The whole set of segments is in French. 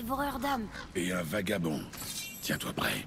dévoreur d'âmes. Et un vagabond. Tiens-toi prêt.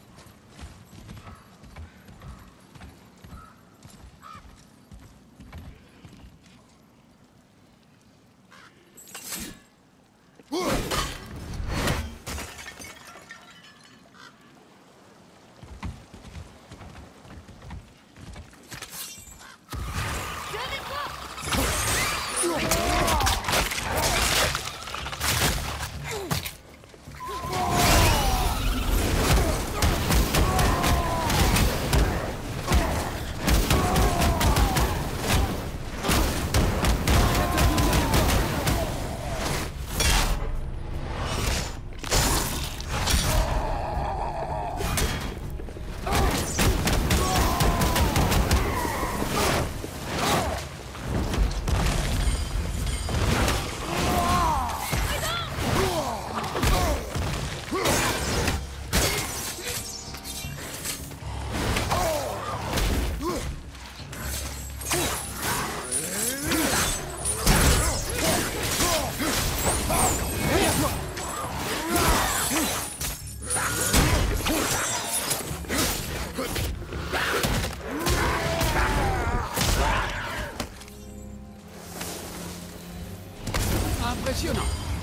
Impressionnant.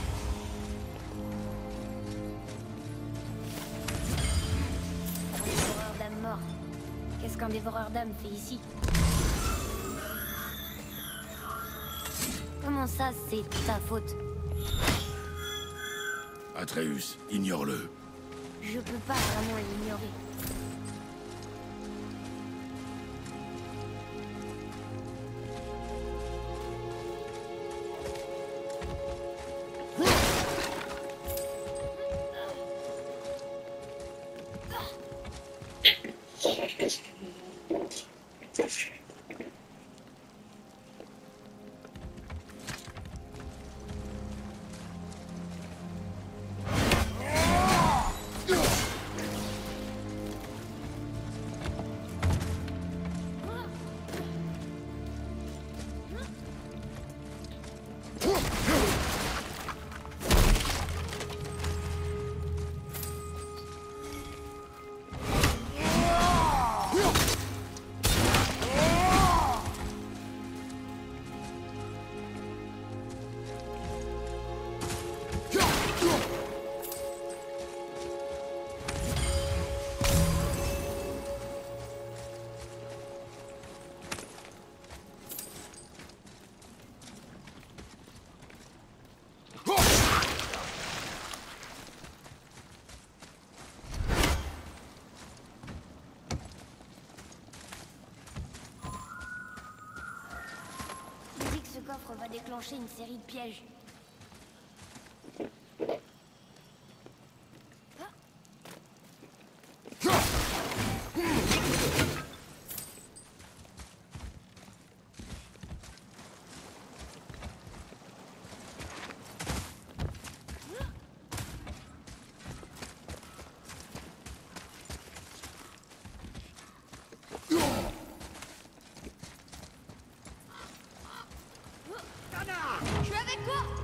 Dévoreur d'âmes mort. Qu'est-ce qu'un dévoreur d'âmes fait ici? Comment ça, c'est ta faute? Atreus, ignore-le. Je peux pas vraiment l'ignorer. Ce coffre va déclencher une série de pièges. Je suis avec toi!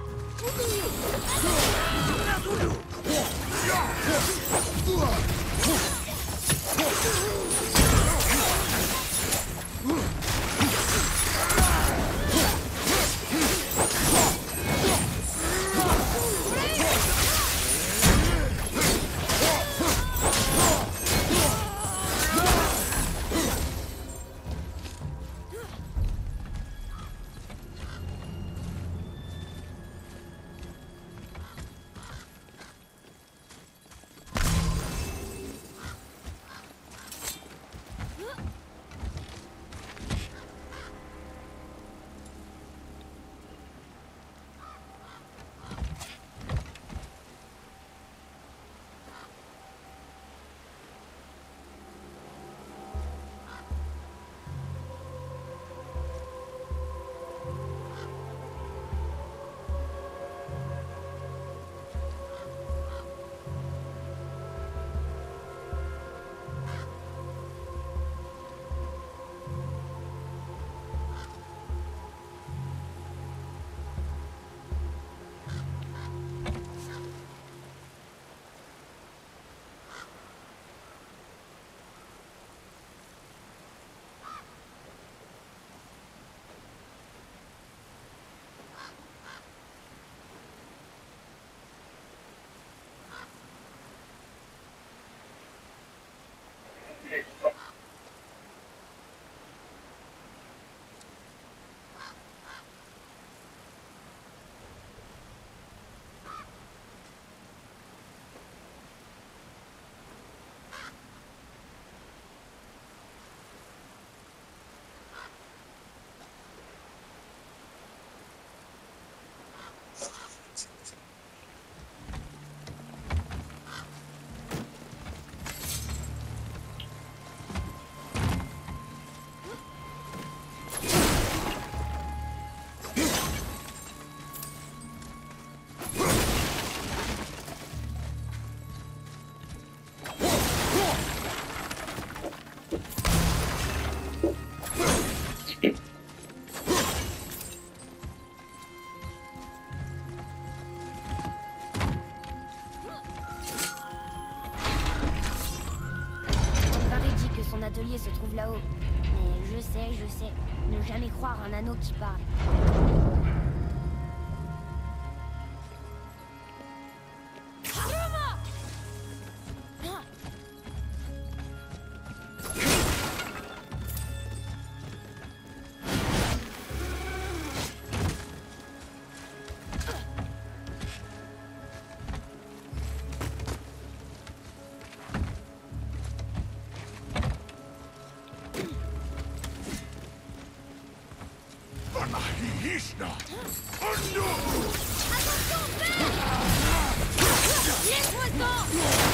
mon atelier se trouve là-haut. Mais je sais, ne jamais croire un anneau qui parle. Laisse-moi le temps!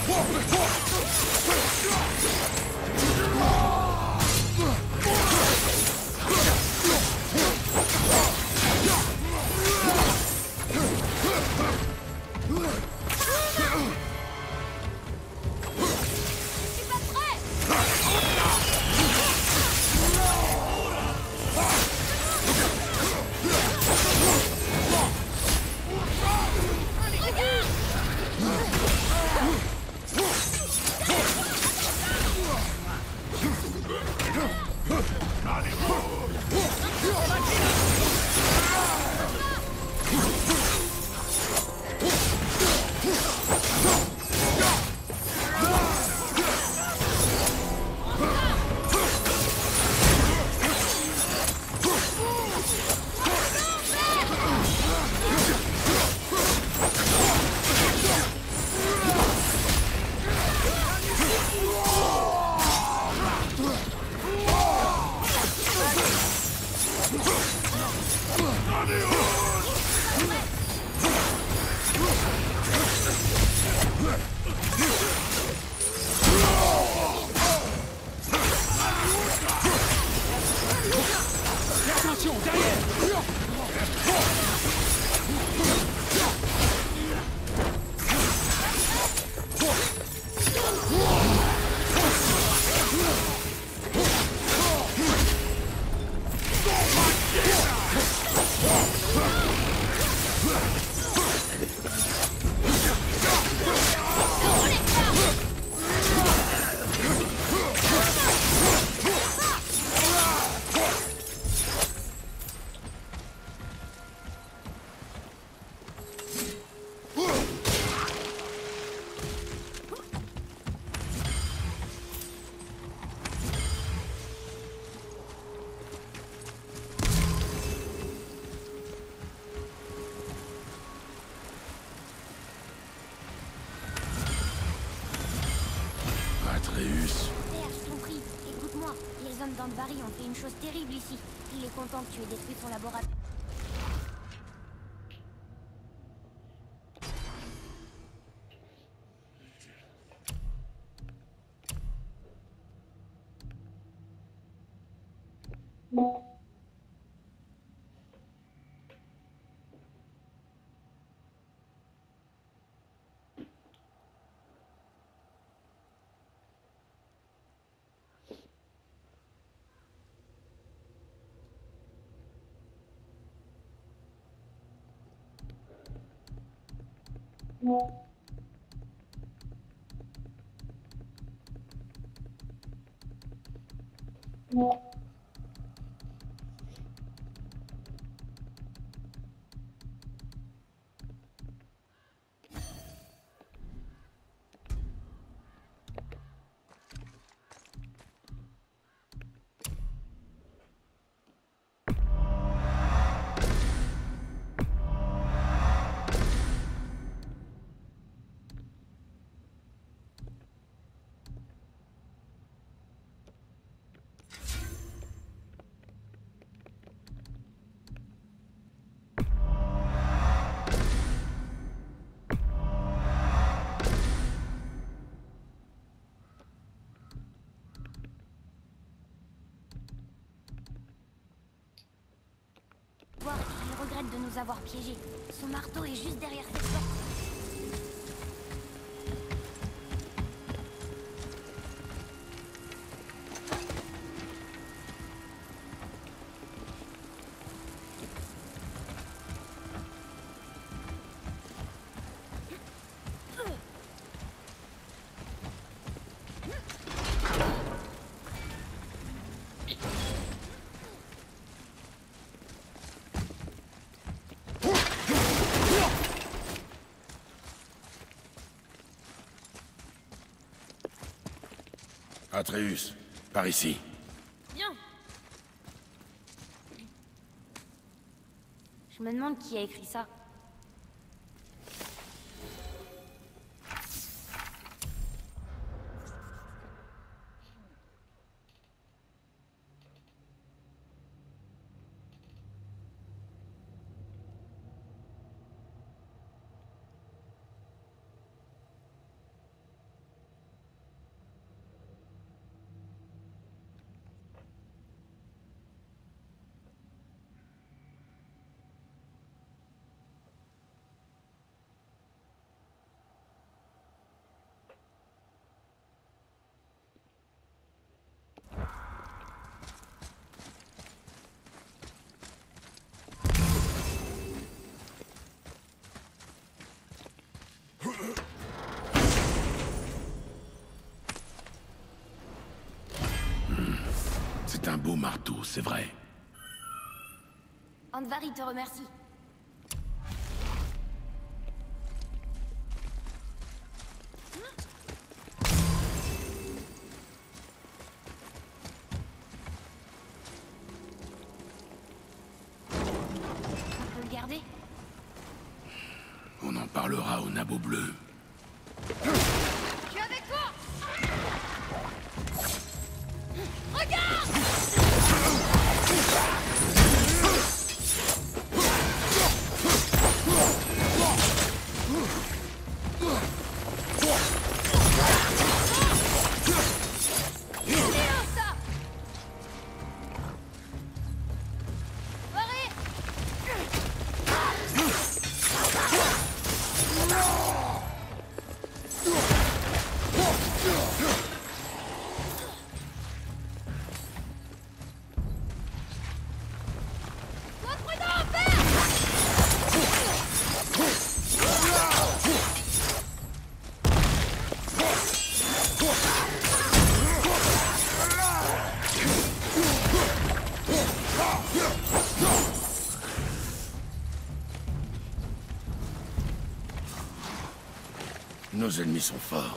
Atreus. Père, je t'en prie, écoute-moi. Les hommes d'Andvari ont fait une chose terrible ici. Il est content que tu aies détruit son laboratoire. Voir, il regrette de nous avoir piégés. Son marteau est juste derrière cette porte. Atreus, par ici. Bien. Je me demande qui a écrit ça. C'est un beau marteau, c'est vrai. Andvari te remercie. On peut le garder? On en parlera au Nabo bleu. Je suis avec toi! Regarde! Nos ennemis sont forts.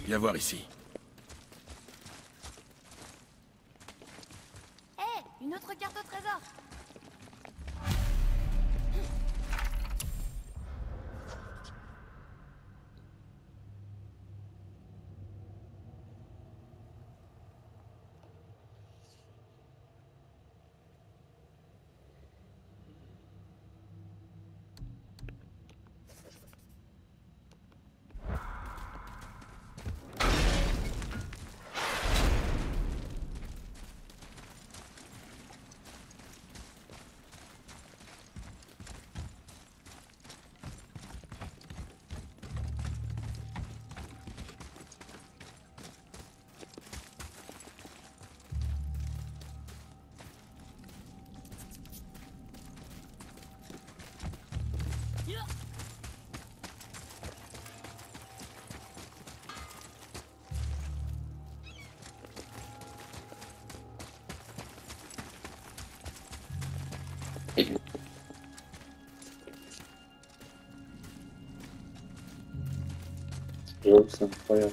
Viens voir ici. Hé, une autre carte au trésor. J'avoue que c'est incroyable.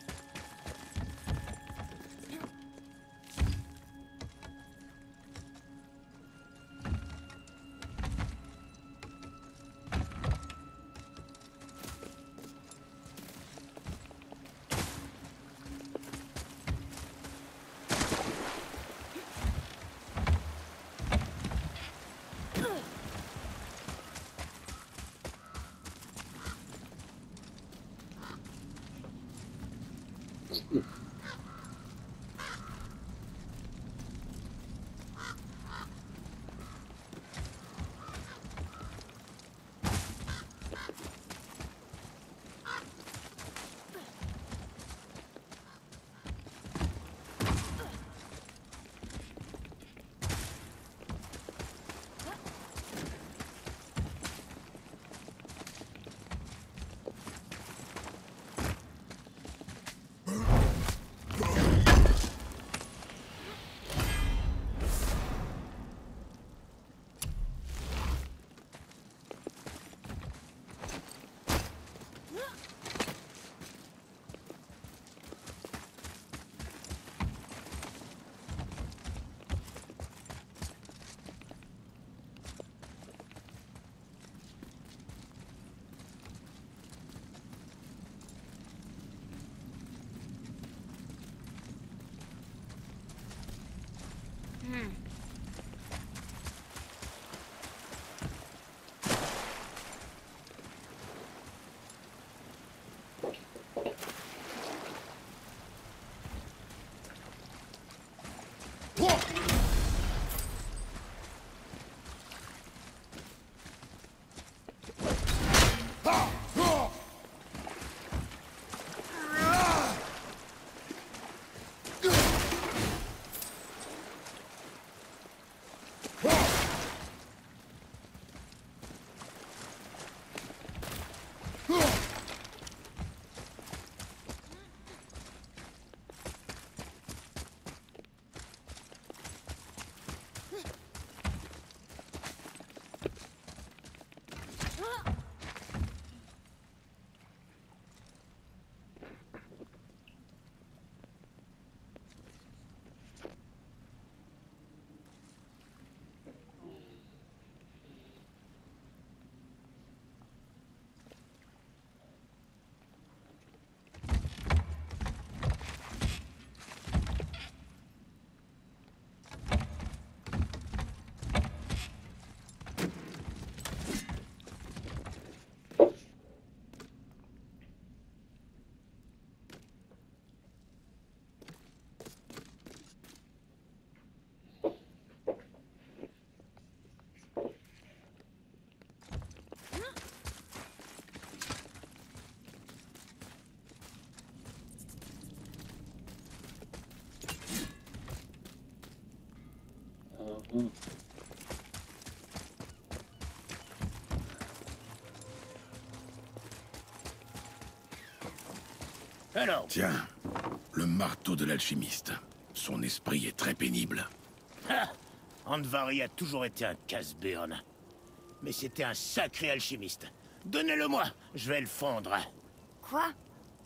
Alors, Tiens, le marteau de l'alchimiste. Son esprit est très pénible. ah, Andvari a toujours été un casse-burne. Mais c'était un sacré alchimiste. Donnez-le-moi, je vais le fondre. Quoi?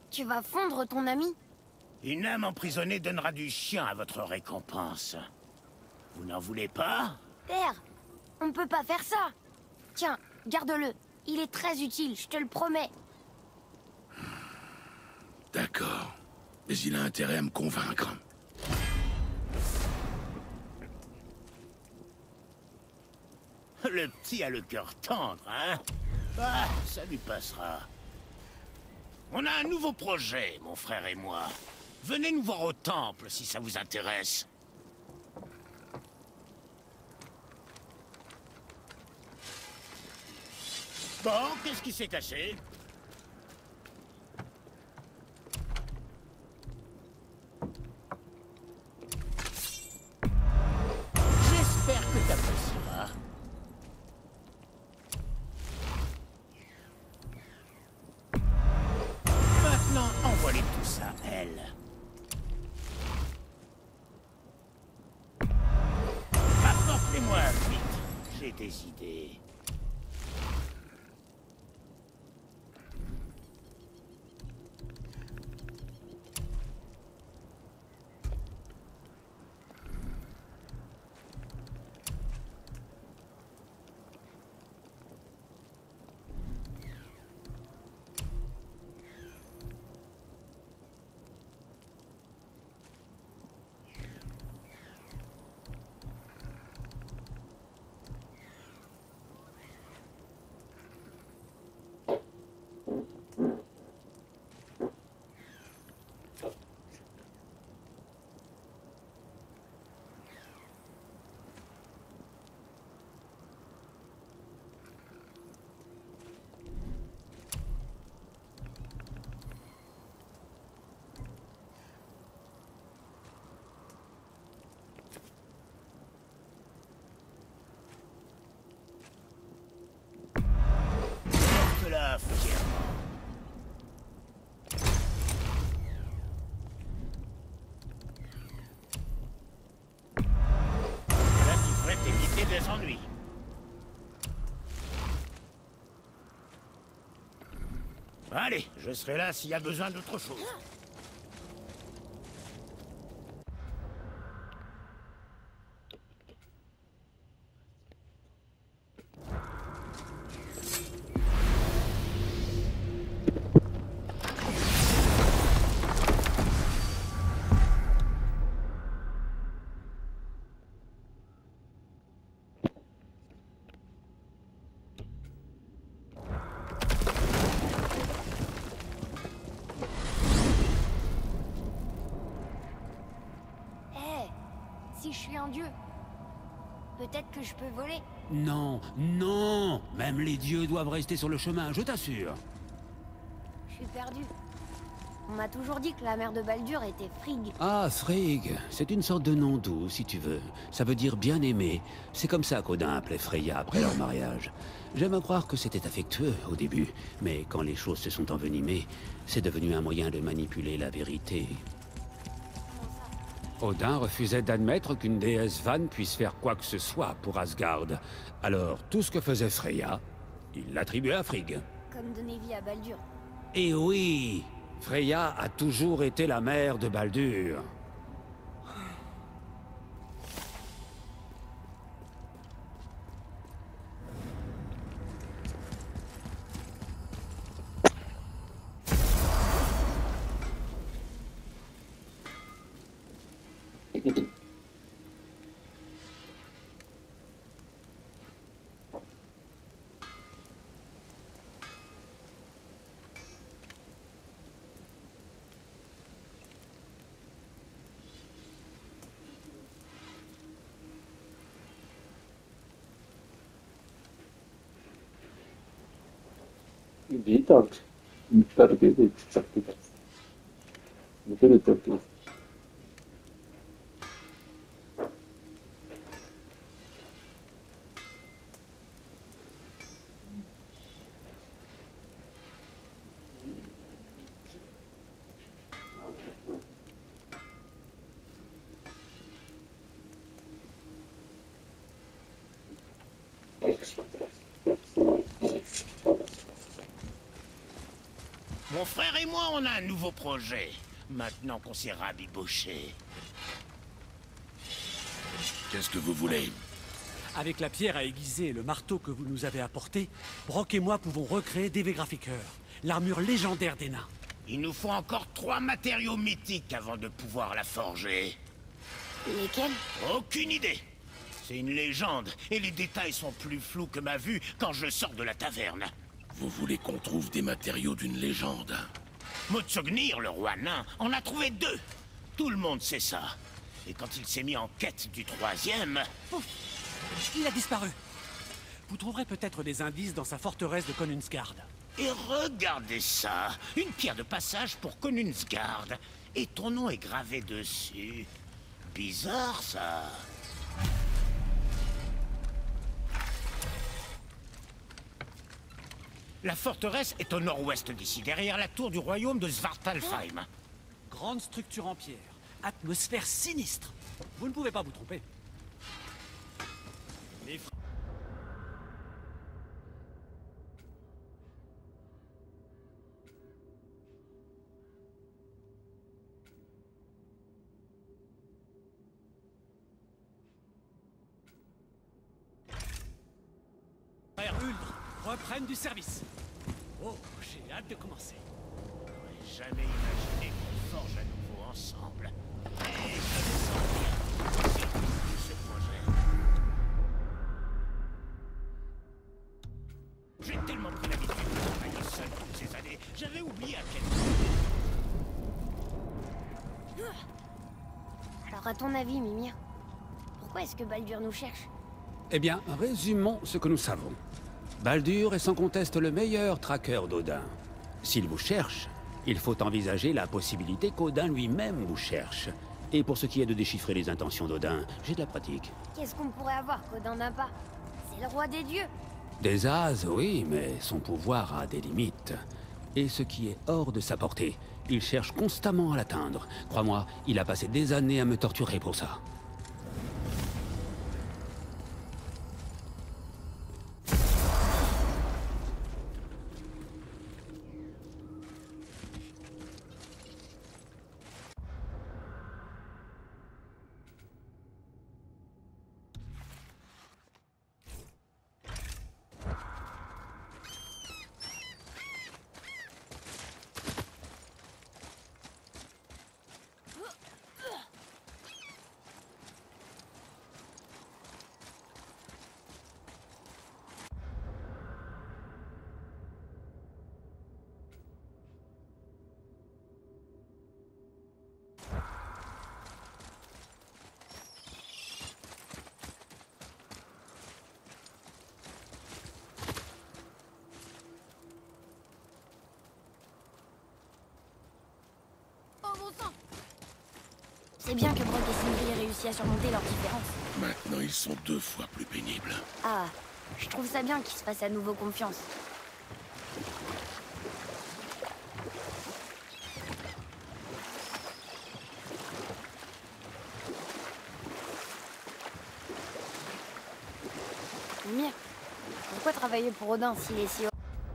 Tu vas fondre ton ami? Une âme emprisonnée donnera du chien à votre récompense. Vous n'en voulez pas? Père, on ne peut pas faire ça. Tiens, garde-le. Il est très utile, je te le promets. D'accord. Mais il a intérêt à me convaincre. Le petit a le cœur tendre, hein? Ah, ça lui passera. On a un nouveau projet, mon frère et moi. Venez nous voir au temple si ça vous intéresse. Bon, qu'est-ce qui s'est cassé? J'espère que t'apprécieras. Maintenant, envoie-les tous à elle. Apporte-les-moi vite. J'ai des idées. Porte-la fièrement. Là, tu pourrais t'éviter des ennuis. Allez, je serai là s'il y a besoin d'autre chose. Si je suis un dieu, peut-être que je peux voler. Non, non! Même les dieux doivent rester sur le chemin, je t'assure. Je suis perdu. On m'a toujours dit que la mère de Baldur était Frigg. Ah, Frigg, c'est une sorte de nom doux, si tu veux. Ça veut dire bien-aimé. C'est comme ça qu'Odin appelait Freya après leur mariage. J'aime à croire que c'était affectueux au début, mais quand les choses se sont envenimées, c'est devenu un moyen de manipuler la vérité. Odin refusait d'admettre qu'une déesse Vanne puisse faire quoi que ce soit pour Asgard. Alors, tout ce que faisait Freya, il l'attribuait à Frigg. Comme donner vie à Baldur. Et oui, Freya a toujours été la mère de Baldur. Vital. Target exactly. Very target. Mon frère et moi, on a un nouveau projet. Maintenant qu'on s'est rabiboché. Qu'est-ce que vous voulez? Avec la pierre à aiguiser et le marteau que vous nous avez apporté, Brock et moi pouvons recréer DV Graphiker, l'armure légendaire des nains. Il nous faut encore 3 matériaux mythiques avant de pouvoir la forger. Lesquels? Aucune idée. C'est une légende, et les détails sont plus flous que ma vue quand je sors de la taverne. Vous voulez qu'on trouve des matériaux d'une légende? Motsognir, le roi nain, en a trouvé 2. Tout le monde sait ça. Et quand il s'est mis en quête du 3e... Pouf! Il a disparu. Vous trouverez peut-être des indices dans sa forteresse de Konunsgard. Et regardez ça, une pierre de passage pour Konunsgard. Et ton nom est gravé dessus. Bizarre, ça. La forteresse est au nord-ouest d'ici, derrière la tour du royaume de Svartalfheim. Grande structure en pierre, atmosphère sinistre. Vous ne pouvez pas vous tromper. Les frères Uldre reprennent du service. Oh, j'ai hâte de commencer. J'aurais jamais imaginé qu'on forge à nouveau ensemble. Et je vais sortir. C'est tout ce projet. J'ai tellement pris l'habitude de travailler seul toutes ces années. J'avais oublié à quel point. Alors à ton avis, Mimir, pourquoi est-ce que Baldur nous cherche? Eh bien, résumons ce que nous savons. Baldur est sans conteste le meilleur traqueur d'Odin. S'il vous cherche, il faut envisager la possibilité qu'Odin lui-même vous cherche. Et pour ce qui est de déchiffrer les intentions d'Odin, j'ai de la pratique. Qu'est-ce qu'on pourrait avoir qu'Odin n'a pas? C'est le roi des dieux. Des as, oui, mais son pouvoir a des limites. Et ce qui est hors de sa portée, il cherche constamment à l'atteindre. Crois-moi, il a passé des années à me torturer pour ça. C'est bien que Brock et Sindri aient réussi à surmonter leurs différences. Maintenant, ils sont 2 fois plus pénibles. Ah, je trouve ça bien qu'ils se fassent à nouveau confiance. Mimir, pourquoi travailler pour Odin s'il est si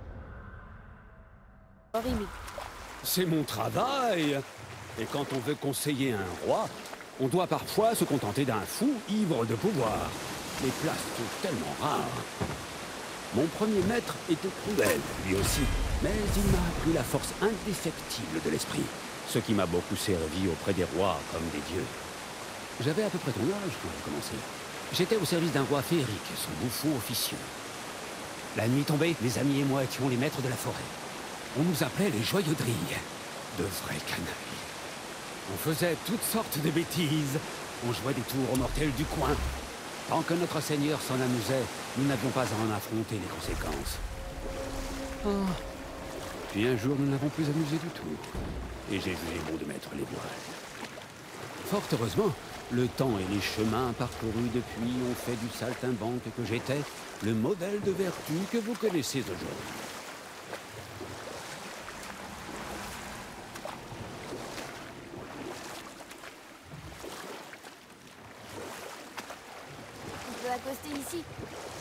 horrible? C'est mon travail. Et quand on veut conseiller un roi, on doit parfois se contenter d'un fou ivre de pouvoir. Les places sont tellement rares. Mon premier maître était cruel, lui aussi, mais il m'a appris la force indéfectible de l'esprit, ce qui m'a beaucoup servi auprès des rois comme des dieux. J'avais à peu près ton âge quand j'ai commencé. J'étais au service d'un roi féerique, son bouffon officieux. La nuit tombée, mes amis et moi étions les maîtres de la forêt. On nous appelait les joyeux drilles, de vrais canailles. On faisait toutes sortes de bêtises. On jouait des tours mortels du coin. Tant que notre seigneur s'en amusait, nous n'avions pas à en affronter les conséquences. Oh. Puis un jour, nous n'avons plus amusé du tout. Et j'ai jugé bon de mettre les voiles. Fort heureusement, le temps et les chemins parcourus depuis ont fait du saltimbanque que j'étais le modèle de vertu que vous connaissez aujourd'hui. On peut accoster ici.